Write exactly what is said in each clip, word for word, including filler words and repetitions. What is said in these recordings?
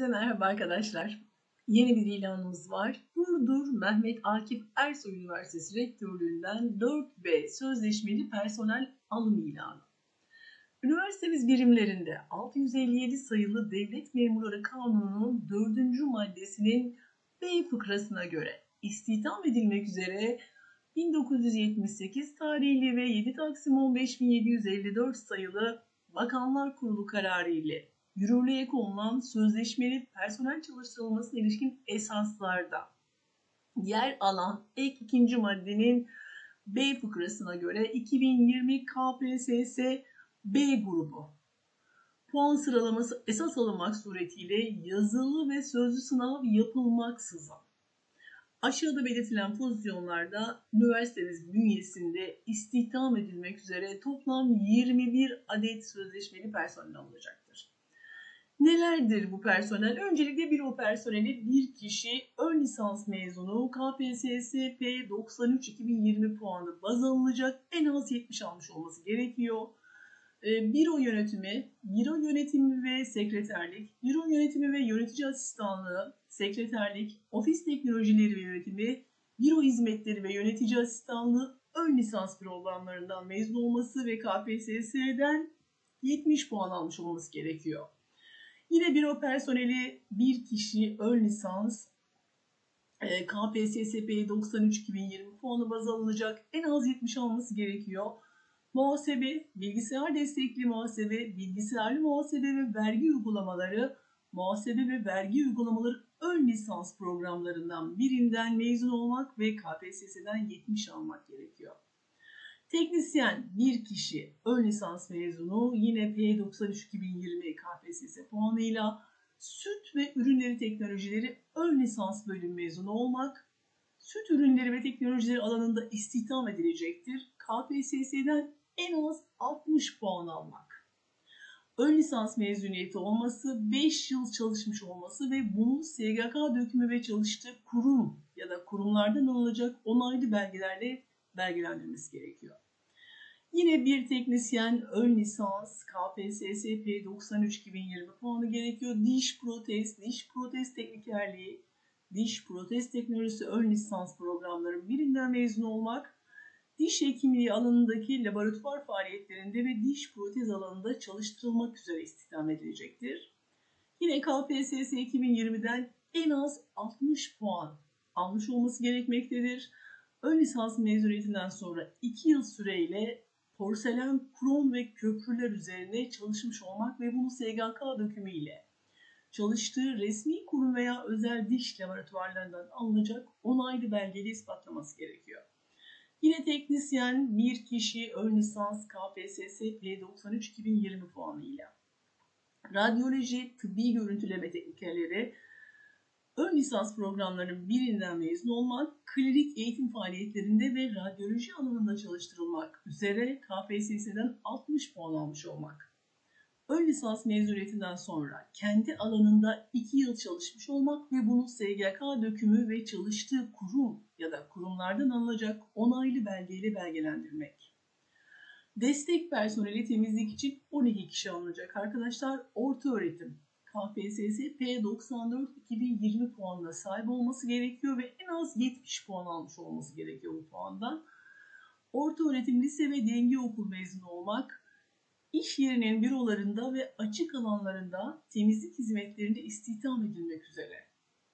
merhaba arkadaşlar. Yeni bir ilanımız var. Burdur Mehmet Akif Ersoy Üniversitesi Rektörlüğü'nden dört B sözleşmeli personel alım ilanı. Üniversitemiz birimlerinde altı yüz elli yedi sayılı Devlet Memurları Kanunu'nun dördüncü maddesinin B fıkrasına göre istihdam edilmek üzere bin dokuz yüz yetmiş sekiz tarihli ve yedi Taksim on beş bin yedi yüz elli dört sayılı Bakanlar Kurulu kararı ile yürürlüğe konulan sözleşmeli personel çalıştırılmasına ilişkin esaslarda yer alan ek ikinci maddenin B fıkrasına göre iki bin yirmi K P S S B grubu puan sıralaması esas alınmak suretiyle yazılı ve sözlü sınav yapılmaksızın aşağıda belirtilen pozisyonlarda üniversitemiz bünyesinde istihdam edilmek üzere toplam yirmi bir adet sözleşmeli personel alınacaktır. Nelerdir bu personel? Öncelikle büro personeli bir kişi ön lisans mezunu K P S S P doksan üç iki bin yirmi puanı baz alınacak, en az yetmiş almış olması gerekiyor. Büro yönetimi, büro yönetimi ve sekreterlik, büro yönetimi ve yönetici asistanlığı, sekreterlik, ofis teknolojileri ve yönetimi, büro hizmetleri ve yönetici asistanlığı ön lisans programlarından mezun olması ve K P S S'den yetmiş puan almış olması gerekiyor. Yine büro personeli bir kişi ön lisans K P S S P doksan üç iki bin yirmi puanı baz alınacak, en az yetmiş alması gerekiyor. Muhasebe, bilgisayar destekli muhasebe, bilgisayarlı muhasebe ve vergi uygulamaları, muhasebe ve vergi uygulamaları ön lisans programlarından birinden mezun olmak ve K P S S'den yetmiş almak gerekiyor. Teknisyen bir kişi ön lisans mezunu yine P doksan üç iki bin yirmi K P S S puanıyla süt ve ürünleri teknolojileri ön lisans bölüm mezunu olmak, süt ürünleri ve teknolojileri alanında istihdam edilecektir. K P S S'den en az altmış puan almak. Ön lisans mezuniyeti olması, beş yıl çalışmış olması ve bunun S G K dökümü ve çalıştığı kurum ya da kurumlardan alınacak onaylı belgelerle belgelendirmesi gerekiyor. Yine bir teknisyen ön lisans K P S S P doksan üç iki bin yirmi puanı gerekiyor. Diş protez, diş protez teknikerliği, diş protez teknolojisi ön lisans programlarının birinden mezun olmak, diş hekimliği alanındaki laboratuvar faaliyetlerinde ve diş protez alanında çalıştırılmak üzere istihdam edilecektir. Yine K P S S iki bin yirmiden en az altmış puan almış olması gerekmektedir. Ön lisans mezuniyetinden sonra iki yıl süreyle porselen, krom ve köprüler üzerine çalışmış olmak ve bunu S G K dökümü ile çalıştığı resmi kurum veya özel diş laboratuvarlarından alınacak onaylı belgeli ispatlaması gerekiyor. Yine teknisyen bir kişi ön lisans K P S S P doksan üç iki bin yirmi puanıyla radyoloji, tıbbi görüntüleme teknikerleri ön lisans programlarının birinden mezun olmak, klinik eğitim faaliyetlerinde ve radyoloji alanında çalıştırılmak üzere K P S S'den altmış puan almış olmak. Ön lisans mezuniyetinden sonra kendi alanında iki yıl çalışmış olmak ve bunu S G K dökümü ve çalıştığı kurum ya da kurumlardan alınacak onaylı belgeyle belgelendirmek. Destek personeli temizlik için on iki kişi alınacak arkadaşlar. Orta öğretim K P S S P doksan dört iki bin yirmi puanına sahip olması gerekiyor ve en az yetmiş puan almış olması gerekiyor bu puandan. Orta öğretim, lise ve denge okul mezunu olmak, İş yerinin bürolarında ve açık alanlarında temizlik hizmetlerinde istihdam edilmek üzere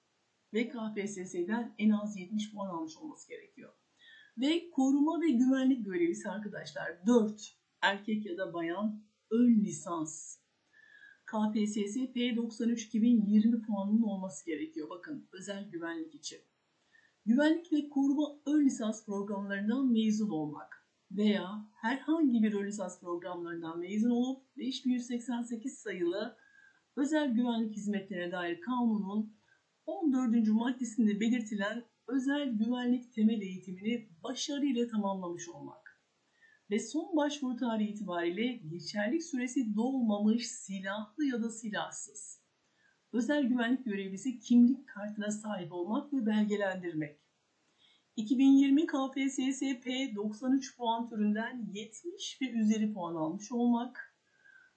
ve K P S S'den en az yetmiş puan almış olması gerekiyor. Ve koruma ve güvenlik görevlisi arkadaşlar dört erkek ya da bayan ön lisans K P S S P doksan üç iki bin yirmi puanının olması gerekiyor. Bakın, özel güvenlik için. Güvenlik ve koruma ön lisans programlarından mezun olmak veya herhangi bir ön lisans programlarından mezun olup beş bin yüz seksen sekiz sayılı özel güvenlik hizmetlerine dair kanunun on dördüncü maddesinde belirtilen özel güvenlik temel eğitimini başarıyla tamamlamış olmak ve son başvuru tarihi itibariyle geçerlilik süresi dolmamış silahlı ya da silahsız özel güvenlik görevlisi kimlik kartına sahip olmak ve belgelendirmek. iki bin yirmi K P S S P doksan üç puan türünden yetmiş ve üzeri puan almış olmak,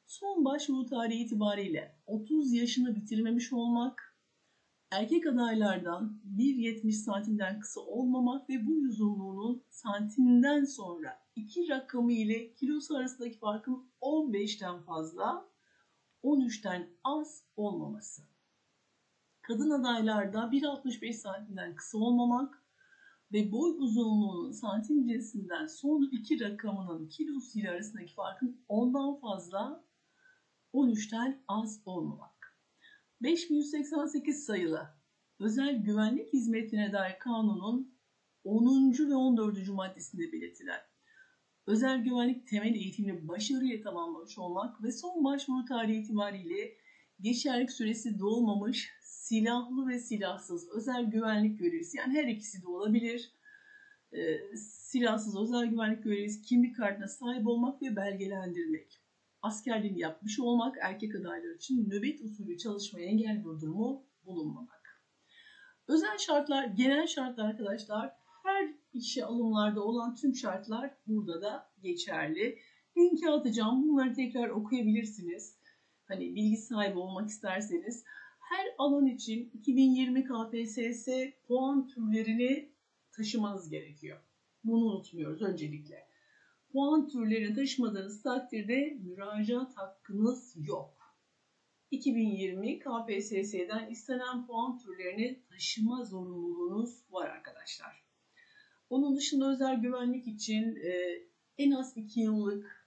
Son başvuru tarihi itibariyle otuz yaşını bitirmemiş olmak, erkek adaylardan bir yetmiş santimden kısa olmamak ve boy uzunluğunun santimden sonra iki rakamı ile kilosu arasındaki farkın on beşten fazla, on üçten az olmaması. Kadın adaylarda bir altmış beş santimden kısa olmamak ve boy uzunluğunun santim cinsinden son iki rakamının kilosu ile arasındaki farkın ondan fazla, on üçten az olmamak. beş bin yüz seksen sekiz sayılı Özel Güvenlik Hizmetine dair kanunun onuncu ve on dördüncü maddesinde belirtilen özel güvenlik temel eğitimini başarıyla tamamlamış olmak ve son başvuru tarihi itibariyle geçerlilik süresi dolmamış silahlı ve silahsız özel güvenlik görevlisi, yani her ikisi de olabilir. Ee, silahsız özel güvenlik görevlisi kimlik kartına sahip olmak ve belgelendirmek. Askerliğini yapmış olmak, erkek adaylar için nöbet usulü çalışmaya engel bir durumu bulunmamak. Özel şartlar, genel şartlar arkadaşlar, her işe alımlarda olan tüm şartlar burada da geçerli. Linki atacağım, bunları tekrar okuyabilirsiniz. Hani bilgi sahibi olmak isterseniz. Her alan için iki bin yirmi K P S S puan türlerini taşımanız gerekiyor. Bunu unutmuyoruz öncelikle. Puan türlerini taşımadığınız takdirde müracaat hakkınız yok. iki bin yirmi K P S S'den istenen puan türlerini taşıma zorunluluğunuz var arkadaşlar. Onun dışında özel güvenlik için e, en az iki yıllık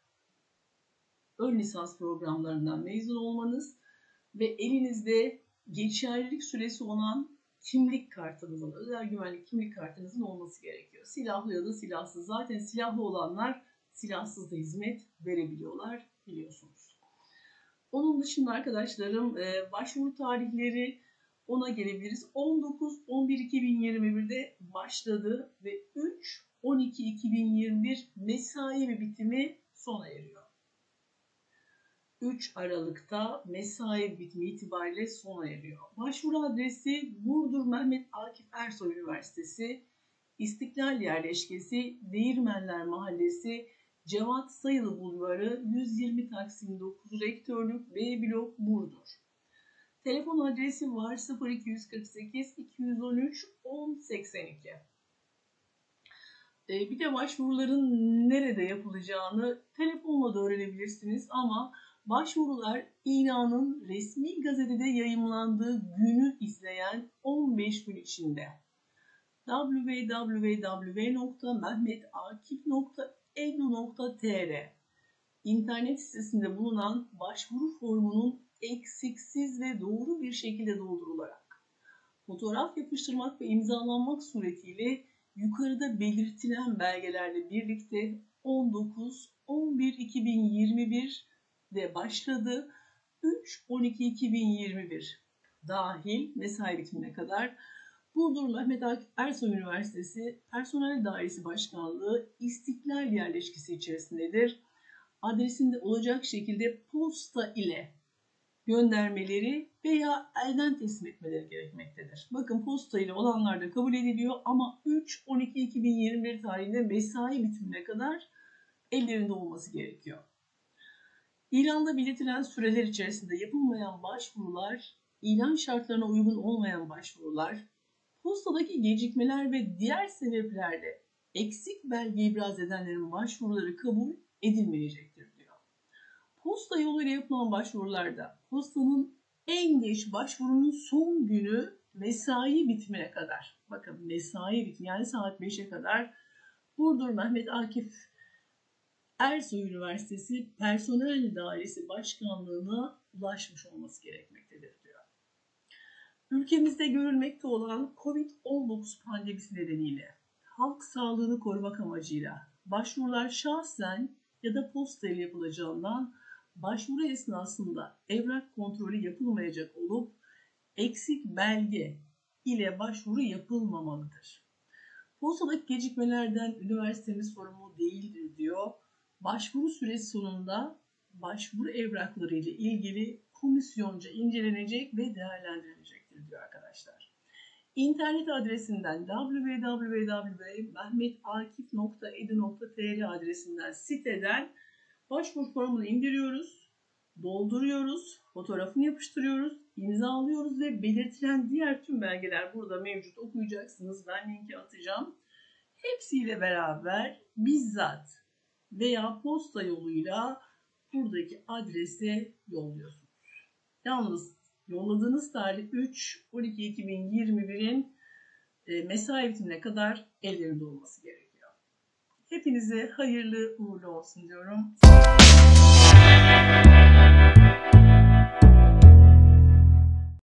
ön lisans programlarından mezun olmanız ve elinizde geçerlilik süresi olan kimlik kartınızın, özel güvenlik kimlik kartınızın olması gerekiyor. Silahlı ya da silahsız. Zaten silahlı olanlar silahsız da hizmet verebiliyorlar, biliyorsunuz. Onun dışında arkadaşlarım başvuru tarihleri ona gelebiliriz. on dokuz on bir iki bin yirmi bir'de başladı ve üç on iki iki bin yirmi bir mesai ve bitimi sona eriyor. üç Aralık'ta mesai bitimi itibariyle sona eriyor. Başvuru adresi Burdur Mehmet Akif Ersoy Üniversitesi, İstiklal Yerleşkesi, Değirmenler Mahallesi, Cevat Sayılı Bulvarı, yüz yirmi Taksim dokuz Rektörlük, B Blok, Burdur. Telefon adresi var sıfır iki yüz kırk sekiz iki yüz on üç on seksen iki. Ee, bir de başvuruların nerede yapılacağını telefonla da öğrenebilirsiniz ama başvurular ilanın resmi gazetede yayımlandığı günü izleyen on beş gün içinde w w w nokta mehmetakif nokta e d u nokta t r internet sitesinde bulunan başvuru formunun eksiksiz ve doğru bir şekilde doldurularak fotoğraf yapıştırmak ve imzalanmak suretiyle yukarıda belirtilen belgelerle birlikte on dokuz on bir iki bin yirmi bir'de başladı. üç on iki iki bin yirmi bir dahil mesai bitimine kadar Burdur Mehmet Akif Ersoy Üniversitesi Personel Dairesi Başkanlığı İstiklal Yerleşkesi içerisindedir. Adresinde olacak şekilde posta ile göndermeleri veya elden teslim etmeleri gerekmektedir. Bakın posta ile olanlar da kabul ediliyor ama üç on iki iki bin yirmi bir tarihinde mesai bitimine kadar ellerinde olması gerekiyor. İlanda belirtilen süreler içerisinde yapılmayan başvurular, ilan şartlarına uygun olmayan başvurular, postadaki gecikmeler ve diğer sebeplerle eksik belge ibraz edenlerin başvuruları kabul edilmeyecektir diyor. Posta yoluyla yapılan başvurularda postanın en geç başvurunun son günü mesai bitimine kadar, bakın mesai bitimi yani saat beşe kadar Burdur Mehmet Akif Ersoy Üniversitesi Personel Dairesi Başkanlığı'na ulaşmış olması gerekmektedir diyor. Ülkemizde görülmekte olan kovid on dokuz pandemisi nedeniyle halk sağlığını korumak amacıyla başvurular şahsen ya da posta ile yapılacağından başvuru esnasında evrak kontrolü yapılmayacak olup eksik belge ile başvuru yapılmamalıdır. Postadaki gecikmelerden üniversitemiz sorumlu değildir diyor. Başvuru süresi sonunda başvuru evrakları ile ilgili komisyonca incelenecek ve değerlendirilecektir diyor arkadaşlar. İnternet adresinden w w w nokta mehmetakif nokta e d u nokta t r adresinden siteden başvuru formunu indiriyoruz. dolduruyoruz, fotoğrafını yapıştırıyoruz, imzalıyoruz ve belirtilen diğer tüm belgeler burada mevcut, okuyacaksınız. Ben linki atacağım. Hepsiyle beraber bizzat veya posta yoluyla buradaki adrese yolluyorsunuz. Yalnız yolladığınız tarih üç on iki iki bin yirmi bir'in mesai bitimine kadar ellerinde olması gerekiyor. Hepinize hayırlı uğurlu olsun diyorum.